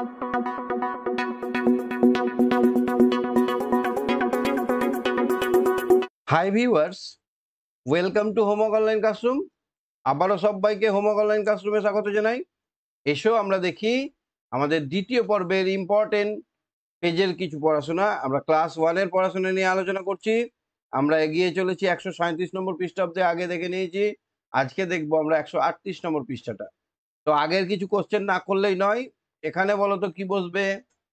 High viewers, welcome to homework online classroom. আবারও সবাইকে homework online ক্লাসরুমে স্বাগত জানাই। এসো আমরা দেখি আমাদের দ্বিতীয় পর্বের ইম্পর্টেন্ট পেজের কিছু পড়াশোনা। আমরা ক্লাস 1-এর পড়াশোনা নিয়ে আলোচনা করছি। আমরা এগিয়ে চলেছি 137 নম্বর পৃষ্ঠা অব্দি আগে দেখে নিয়েছি। আজকে দেখবো আমরা 138 নম্বর পৃষ্ঠাটা। তো আগের কিছু কোশ্চেন না করলেই নয়। এখানে বলো তো কি বসবে,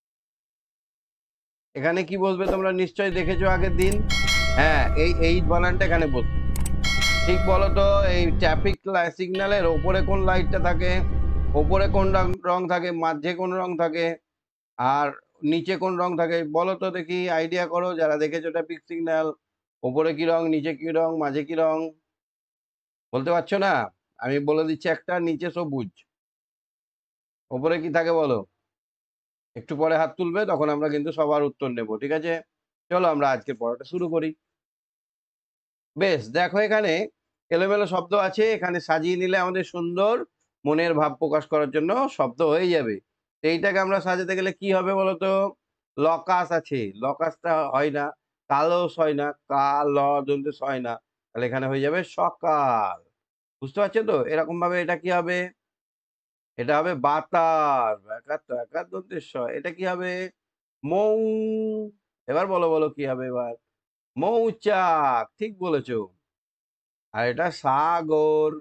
এখানে কি বসবে তোমরা নিশ্চয়ই দেখেছো আগের দিন। হ্যাঁ, এই বানানটা এখানে বসবে। ঠিক বলো তো, এই ট্রাফিক সিগন্যালের ওপরে কোন লাইটটা থাকে, ওপরে কোন রং থাকে, মাঝে কোন রং থাকে, আর নিচে কোন রং থাকে বলো তো দেখি, আইডিয়া করো যারা দেখেছো ট্রাফিক সিগন্যাল। ওপরে কি রং, নিচে কি রং, মাঝে কি রং বলতে পারছো না? আমি বলে দিচ্ছি, একটা নিচে সবুজ, ওপরে কি থাকে বলো। একটু পরে হাত তুলবে, তখন আমরা কিন্তু সবার উত্তর নেব, ঠিক আছে? চলো আমরা আজকে পড়াটা শুরু করি। বেশ, দেখো এখানে এলোমেলো শব্দ আছে, এখানে সাজিয়ে নিলে আমাদের সুন্দর মনের ভাব প্রকাশ করার জন্য শব্দ হয়ে যাবে। এইটাকে আমরা সাজাতে গেলে কি হবে বলতো? লকাস আছে, লকাসটা হয় না, কালস হয় না, কাল দন্তেস হয় না, তাহলে এখানে হয়ে যাবে সকাল। বুঝতে পারছো তো? এরকম ভাবে এটা কি হবে? এটা হবে বাতাস, একার দন্তেস হয়। এটা কি হবে? মৌ। এবার বলো বলো কি হবে এবার? মৌচাক, ঠিক বলেছো। আর এটা সাগর,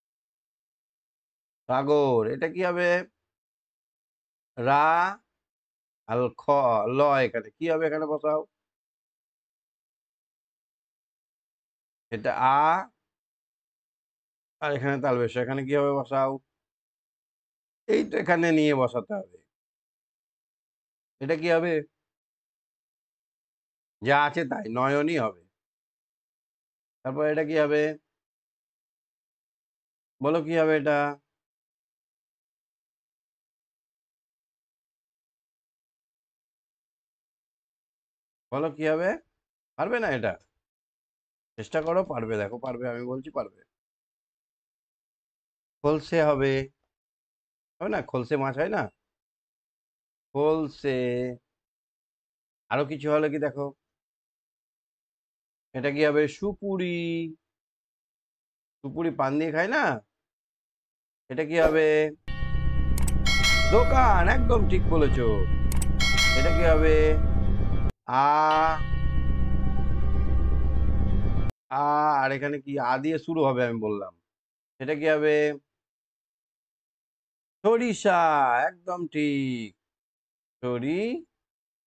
সাগর। এটা কি হবে? রা আর খ, ল। এখানে কি হবে? এখানে বসাও। এটা আ, আর এখানে তালবেশ। এখানে কি হবে? বসাও। এই তো এখানে নিয়ে বসাতে হবে। এটা কি হবে? যা আছে তাই, নয়নই হবে। তারপর এটা কি হবে? বলো কি হবে এটা? বলো কি হবে? পারবে না এটা? চেষ্টা করো, পারবে। দেখো পারবে, আমি বলছি পারবে। খলসে হবে। হবে না? খলসে মাছ হয় না? খলসে। আরো কিছু হলে কি দেখো, এটা কি হবে? সুপুরি। সুপুরি পান দিয়ে খায় না? এটা কি হবে? দোকান, একদম ঠিক বলেছো। এটা কি হবে? আ, আ। আর এখানে কি আ দিয়ে শুরু হবে আমি বললাম। এটা কি হবে? সরিষা, একদম ঠিক। সরিষা।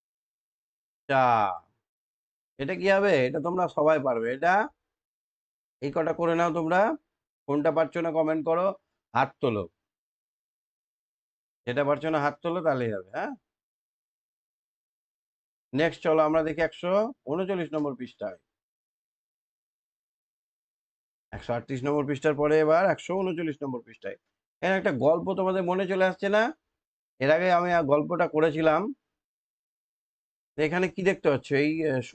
এটা কি হবে? এটা তোমরা সবাই পারবে এটা। এই কটা করে নাও তোমরা। কোনটা পারছো না কমেন্ট করো, হাত তোলো। যেটা পারছো না হাত তোলো, তাহলেই হবে। হ্যাঁ, নেক্সট চলো আমরা দেখি 139 নম্বর পৃষ্ঠায়। 138 নম্বর পৃষ্ঠার পরে এবার 139 নম্বর পৃষ্ঠায়। এখানে একটা গল্প তোমাদের মনে চলে আসছে না? এর আগে আমি গল্পটা করেছিলাম। এখানে কি দেখতে পাচ্ছ? এই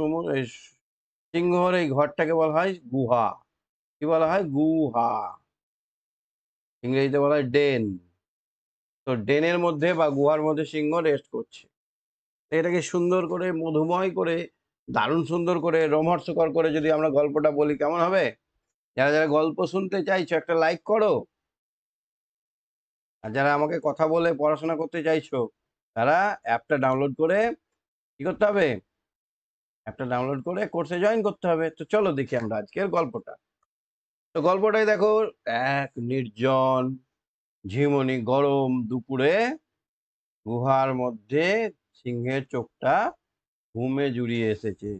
সিংহর এই ঘরটাকে বলা হয় গুহা। কি বলা হয়? গুহা। ইংরেজিতে বলা হয় ডেন। তো ডেনের মধ্যে বা গুহার মধ্যে সিংহ রেস্ট করছে। এটাকে সুন্দর করে, মধুময় করে, দারুণ সুন্দর করে, রোমহর্ষকর করে যদি আমরা গল্পটা বলি, কেমন হবে? যারা যারা গল্প শুনতে চাইছো একটা লাইক করো। আর যারা আমাকে কথা বলে পড়াশোনা করতে চাইছো, তারা অ্যাপটা ডাউনলোড করে কি করতে হবে? অ্যাপটা ডাউনলোড করে কোর্সে জয়েন করতে হবে। তো চলো দেখি আমরা আজকের গল্পটা। তো গল্পটাই দেখো, এক নির্জন ঝিমুনি গরম দুপুরে গুহার মধ্যে সিংহের চোখটা ঘুমে জুড়িয়ে এসেছে।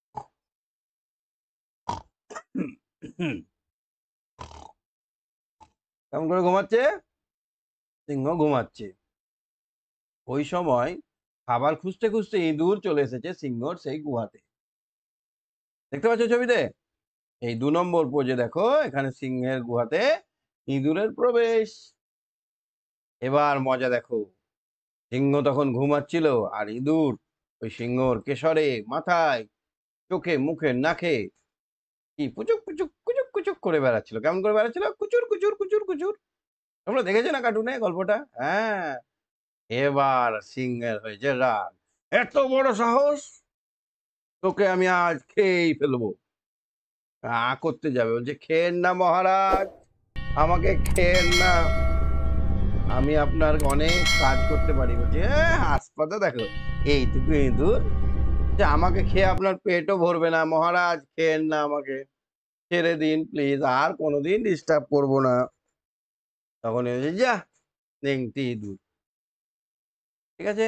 কেমন করে ঘুমাচ্ছে? সিংহ ঘুমাচ্ছে। ওই সময় খাবার খুঁজতে খুঁজতে ইঁদুর চলে এসেছে সিংহর সেই গুহাতে। দেখতে পাচ্ছ ছবিতে? এই 2 নম্বর পোজে দেখো, এখানে সিংহের গুহাতে ইঁদুরের প্রবেশ। এবার মজা দেখো, সিংহ তখন ঘুমাচ্ছিল, আর ইঁদুর ওই সিংহর কেশরে, মাথায়, চোখে, মুখে, নাকে কি পুচুক পুচুক কুচুক কুচুক করে বেড়াচ্ছিল। কেমন করে বেড়াচ্ছিল? কুচুর কুচুর কুচুর কুচুর। তোমরা দেখেছো না কার্টুনে গল্পটা? হ্যাঁ। এবার সিংহের হয়েছে রাগ। এত বড় সাহস, তোকে আমি আজ খেয়েই ফেলবো। করতে যাবে, বলছে খেয়েন না মহারাজ, আমাকে খেয়েন না, আমি আপনার অনেক কাজ করতে পারি। বলছে হাসপাতাল দেখো, এইটুকু ইঁদুর, যে আমাকে খেয়ে আপনার পেটও ভরবে না, মহারাজ খেয়েন না আমাকে, ছেড়ে দিন প্লিজ, আর কোনোদিন ডিস্টার্ব করবো না। তখন যা নেংটি ইঁদুর, ঠিক আছে।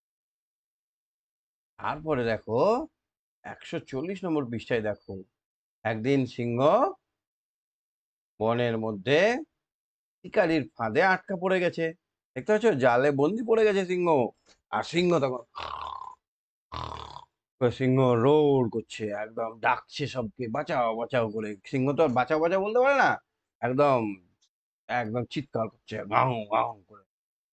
তারপরে দেখো 140 নম্বর পৃষ্ঠায় দেখো, একদিন সিংহ বনের মধ্যে শিকারির ফাঁদে আটকা পড়ে গেছে। দেখতে পাচ্ছ, জালে বন্দি পড়ে গেছে সিংহ। আর সিংহ তখন সিংহ রোর করছে, একদম ডাকছে সবকে বাঁচাও বাঁচাও করে। সিংহ তো আর বাঁচাও বাঁচাও বলতে পারে না, একদম একদম চিৎকার করছে গাও গাও করে।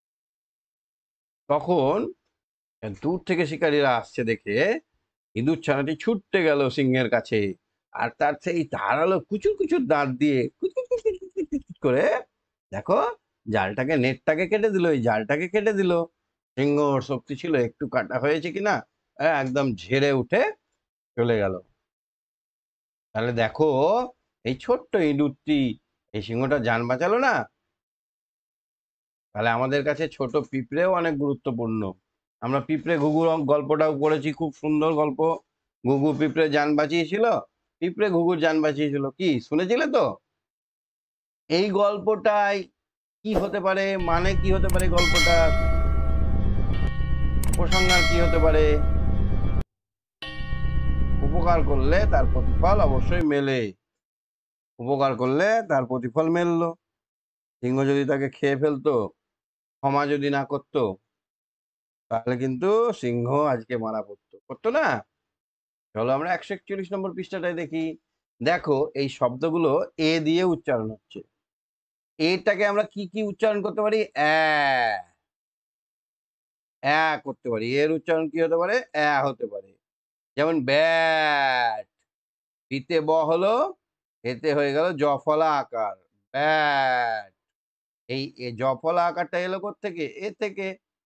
তখন দূর থেকে শিকারীরা আসছে দেখে ইঁদুর ছানাটি ছুটতে গেল সিংহের কাছে, আর তার সেই ধারালো কুচুর কুচুর দাঁত দিয়ে কুচকুচ কুচকুচ কুচকুচ কুচকুচ করে দেখো জালটাকে, নেটটাকে কেটে দিল, এই জালটাকে কেটে দিল। সিংহর শক্তি ছিল একটু কাটা হয়েছে কিনা, একদম ঝেড়ে উঠে চলে গেল। তাহলে দেখো, এই ছোট্ট ইঁদুরটি এই সিংহটা জান বাঁচালো না। তাহলে আমাদের কাছে ছোট পিঁপড়েও অনেক গুরুত্বপূর্ণ। আমরা পিঁপড়ে ঘুঘু গল্পটাও পড়েছি, খুব সুন্দর গল্প। ঘুঘু পিঁপড়ে জান বাঁচিয়েছিল, পিঁপড়ে ঘুঘুর জান বাঁচিয়েছিল, কি শুনেছিলে তো? এই গল্পটাই কি হতে পারে, মানে কি হতে পারে গল্পটা, উপসংহার কি হতে পারে? উপকার করলে তার প্রতিফল অবশ্যই মেলে, উপকার করলে তার প্রতিফল মেললো। সিংহ যদি তাকে খেয়ে ফেলতো, ক্ষমা যদি না করতো, তাহলে কিন্তু সিংহ আজকে মারা পড়তো, করতো না। চলো আমরা 141 নম্বর পৃষ্ঠাটায় দেখি। দেখো এই শব্দগুলো এ দিয়ে উচ্চারণ হচ্ছে। এটাকে আমরা কি কি উচ্চারণ করতে পারি? করতে পারি। এর উচ্চারণ কি হতে পারে? হতে পারে। যেমন ব্যাট, বিতে ব হলো, এতে হয়ে গেল জফলা আকার, ব্যাট। এই জফলা আকারটা এলো কোত্থেকে? এ থেকে,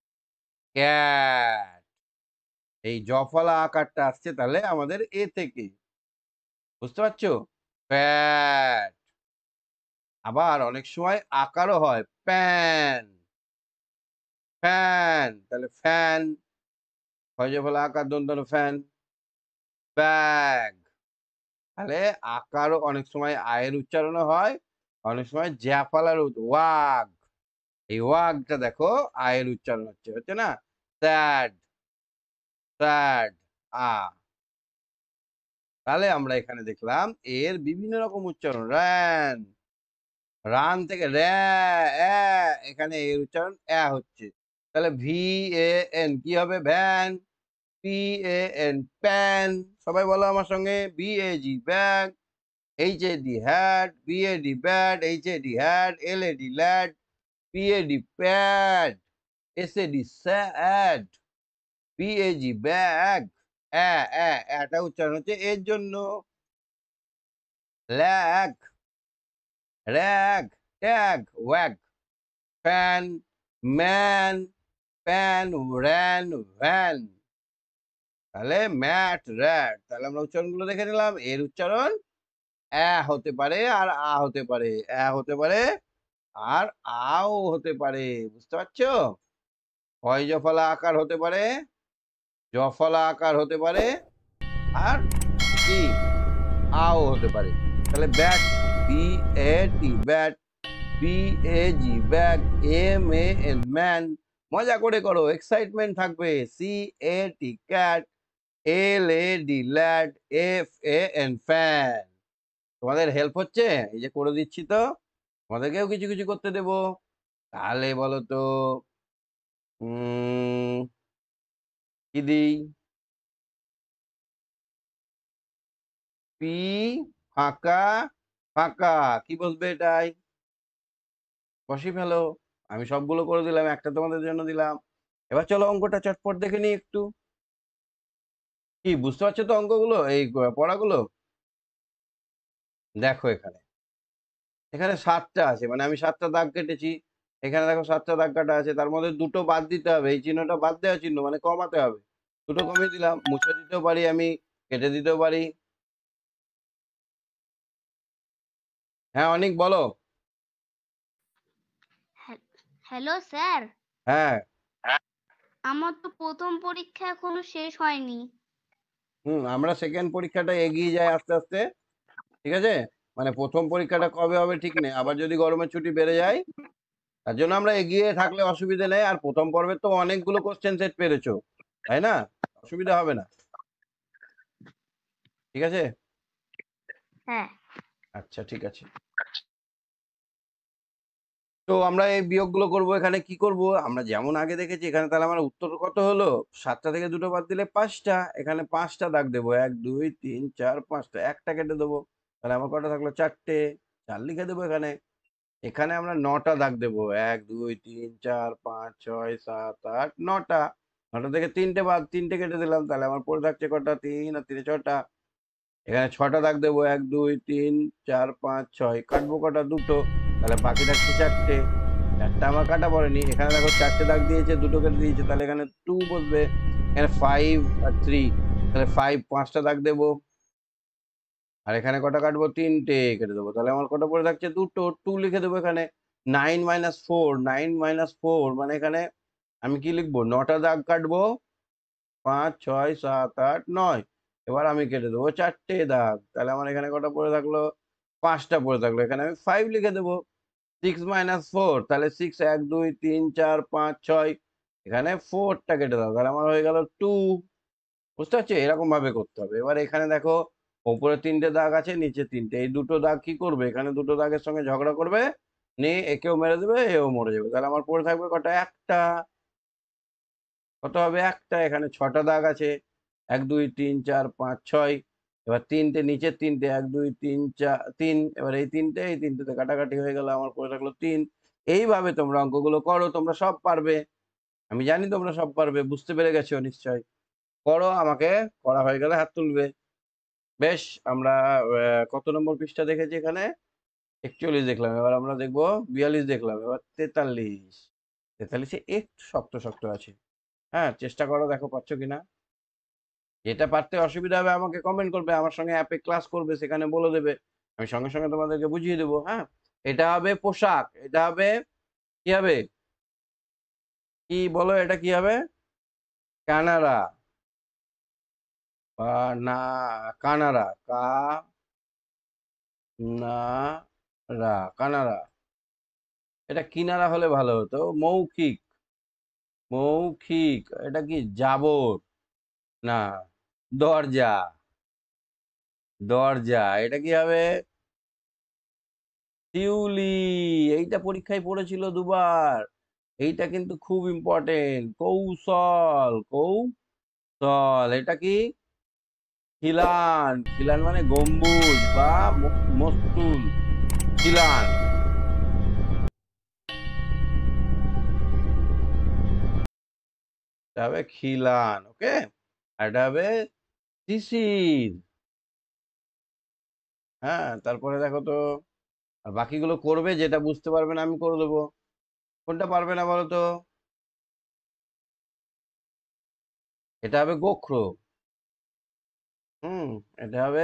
ক্যাট। এই জফলা আকারটা আসছে তাহলে আমাদের এ থেকে, বুঝতে পারছো? প্যাট। আবার অনেক সময় আকারও হয়, প্যান, ফ্যান। তাহলে ফ্যান, হয় যে বলে আকার দন্তন্য ফ্যান। ব্যাগ, তাহলে আকারও অনেক সময় আয়ের উচ্চারণও হয়, অনেক সময় জ্যাফালার ওয়াগ। এই ওয়াগটা দেখো আয়ের উচ্চারণ হচ্ছে, হচ্ছে না? Sad, sad, a. তাহলে আমরা এখানে দেখলাম এর বিভিন্ন রকম উচ্চারণ। র্যান, রান থেকে এখানে এর উচ্চারণ হচ্ছে। তাহলে ভি এ এন কি হবে? Van. P A N pan. সবাই বলো আমার সঙ্গে, B A G bag, H A D hat, B A D bat, H A D hat, L A D lad, P A D pad, S A D sad, B A G bag. এটা উচ্চারণ হচ্ছে এর জন্য। Lag, rag, tag, wag, fan, man, pan, ran, van. তাহলে mat, rat. তাহলে আমরা উচ্চারণগুলো দেখে নিলাম। এর উচ্চারণ হতে পারে, আর হতে পারে, হতে পারে, আর আও হতে পারে, বুঝতে পারছো? হয় জফলা আকার হতে পারে, জফলা আকার হতে পারে, আর কি আও হতে পারে। তাহলে bat, B A T bat, B A G bag, M A N man. মজা করে করো, এক্সাইটমেন্ট থাকবে। C A T cat, L A D lad, F A N fan. তোমাদের হেল্প হচ্ছে? এই যে করে দিচ্ছি তো, তোমাদেরকেও কিছু কিছু করতে দেবো। তাহলে বলো তো, কি দিই? পি, ফাঁকা, ফাঁকা, কি বলবে এটাই? বসি ফেলো। আমি সবগুলো করে দিলাম, একটা তোমাদের জন্য দিলাম। এবার চলো অঙ্কটা চটপট দেখে নিই একটু। কি বুঝতে পারছো তো অঙ্কগুলো, এই পড়াগুলো? দেখো এখানে, এখানে 7টা আছে, মানে আমি 7টা দাগ কেটেছি। এখানে দেখো 7টা দাগ কাটা আছে, তার মধ্যে দুটো বাদ দিতে হবে। এই চিহ্নটা বাদ দেওয়া চিহ্ন, মানে কমাতে হবে। দুটো কমিয়ে দিলাম, মুছে দিতেও পারি আমি, কেটে দিতেও পারি। হ্যাঁ অনেক, বলো। হ্যালো স্যার, হ্যাঁ। আমার তো প্রথম পরীক্ষা এখনো শেষ হয়নি। আমরা সেকেন্ড পরীক্ষাটা এগিয়ে যাই আস্তে আস্তে, ঠিক আছে? মানে প্রথম পরীক্ষাটা কবে হবে ঠিক নেই, আবার যদি গরমের ছুটি বেড়ে যায়, তার জন্য আমরা এগিয়ে থাকলে অসুবিধা নেই। আর প্রথম পর্বে তো অনেকগুলো কোশ্চেন সেট পেরেছো, তাই না? অসুবিধা হবে না, ঠিক আছে? হ্যাঁ। আচ্ছা ঠিক আছে। তো আমরা এই বিয়োগগুলো করবো। এখানে কি করব, আমরা যেমন আগে দেখেছি এখানে, তাহলে আমার উত্তর কত হলো? 7টা থেকে দুটো বাদ দিলে 5টা। এখানে 5টা দাগ দেবো, 1 2 3 4 5টা, একটা কেটে দেবো, তাহলে আমার কটা থাকলো? 4টে। 4 লিখে দেবো এখানে। এখানে আমরা 9টা দাগ দেবো, 1 2 3 4 5 6 7 8 9টা। 9টা থেকে 3টে বাদ, 3টে কেটে দিলাম, তাহলে আমার পড়ে থাকছে কটা? 3 আর 3 6টা। এখানে 6টা দাগ দেবো, 1 2 3 4 5 6, কাটবো কটা? দুটো, তাহলে বাকি থাকছে 4টে। 4টা আমার কাটা পড়েনি। এখানে দেখো 4টে দাগ দিয়েছে, দুটো কেটে দিয়েছে, তাহলে এখানে 2 বসবে। এখানে 5 আর 3, তাহলে 5, 5টা দাগ দেবো। আর এখানে কটা কাটবো? 3টে কেটে দেবো, তাহলে আমার কটা পড়ে থাকছে? দুটো। 2 লিখে দেবো এখানে। 9 - 4, 9 - 4 মানে এখানে আমি কি লিখবো? 9টা দাগ কাটবো, 5 6 7 8 9। এবার আমি কেটে দেবো 4টে দাগ, তাহলে আমার এখানে কটা পড়ে থাকলো? 5টা পড়ে থাকলো। এখানে আমি 5 লিখে দেবো। 6 - 4, তাহলে 6 1 2 3 4 5 6, এখানে 4টা কেটে দাও, তাহলে আমার হয়ে গেল 2। বুঝতে পারছো? এরকম ভাবে করতে হবে। এবার এখানে দেখো উপরে 3টে দাগ আছে, নিচে 3টে। এই দুটো দাগ কি করবে? এখানে দুটো দাগের সঙ্গে ঝগড়া করবে, নিয়ে একেও মেরে দেবে, এও মরে যাবে, তাহলে আমার পড়ে থাকবে কটা? একটা। কত হবে? একটা। এখানে 6টা দাগ আছে, 1 2 3 4 5 6। এবার 3টে, নিচের 3টে, 1 2 3 4 3। এবার এই 3টে, এই 3টেতে কাটাকাটি হয়ে গেল, আমার পড়ে থাকলো 3। এইভাবে তোমরা অঙ্কগুলো করো, তোমরা সব পারবে। আমি জানি তোমরা সব পারবে, বুঝতে পেরে গেছো নিশ্চয়। করো, আমাকে করা হয়ে গেলে হাত তুলবে। বেশ, আমরা কত নম্বর পৃষ্ঠা দেখেছি এখানে? 41 দেখলাম। এবার আমরা দেখবো 42 দেখলাম, এবার 43। 43-এ একটু শক্ত শক্ত আছে। হ্যাঁ, চেষ্টা করো, দেখো পারছো কিনা। যেটা পারতে অসুবিধা হবে আমাকে কমেন্ট করবে, আমার সঙ্গে অ্যাপে ক্লাস করবে, সেখানে বলে দেবে, আমি সঙ্গে সঙ্গে তোমাদেরকে বুঝিয়ে দেবো। হ্যাঁ, এটা হবে পোশাক, এটা হবে কি হবে? কি বলো, এটা কি হবে? কানাড়া বা না, কানাড়া, না রা, কানাড়া। এটা কিনারা হলে ভালো হতো। মৌখিক, মৌখিক। এটা কি? জাবর, না, দরজা, দরজা। এটা কি হবে? শিউলি। এইটা পরীক্ষায় পড়েছিল দুবার। এইটা কিন্তু খুব ইম্পর্টেন্ট। কৌশল, কৌশল। এটা কি? খিলান, খিলান মানে গম্বুজ বা মস্তুল। খিলান, এটা হবে খিলান। ওকে, আর এটা হবে শিশির। হ্যাঁ, তারপরে দেখো তো, আর বাকিগুলো করবে, যেটা বুঝতে পারবে না আমি করে দেবো। কোনটা পারবে না বলো তো? এটা হবে গোখরো। হুম, এটা হবে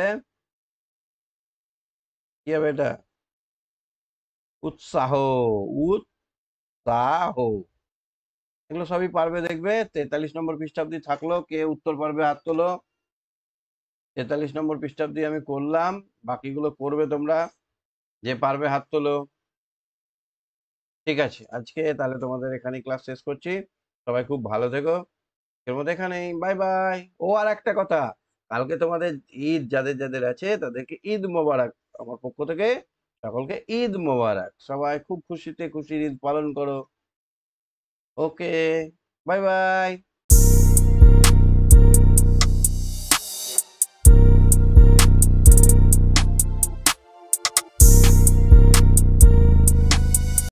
কি হবে? এটা উৎসাহ, উৎসাহ। এগুলো সবই পারবে দেখবে। 43 নম্বর পৃষ্ঠাব্দি থাকলো, কে উত্তর পারবে হাত তোলো। 43 নম্বর পৃষ্ঠাব্দি আমি করলাম, বাকিগুলো করবে তোমরা, যে পারবে হাত তোলো। ঠিক আছে, আজকে তাহলে তোমাদের এখানেই ক্লাস শেষ করছি। সবাই খুব ভালো থেকো। এর মধ্যে এখানেই বাই বাই। ও, আর একটা কথা, কালকে তোমাদের ঈদ, যাদের যাদের আছে তাদেরকে ঈদ মোবারক আমার পক্ষ থেকে। সকলকে ঈদ মোবারক। সবাই খুব খুশিতে খুশির ঈদ পালন করো। Okay, bye by.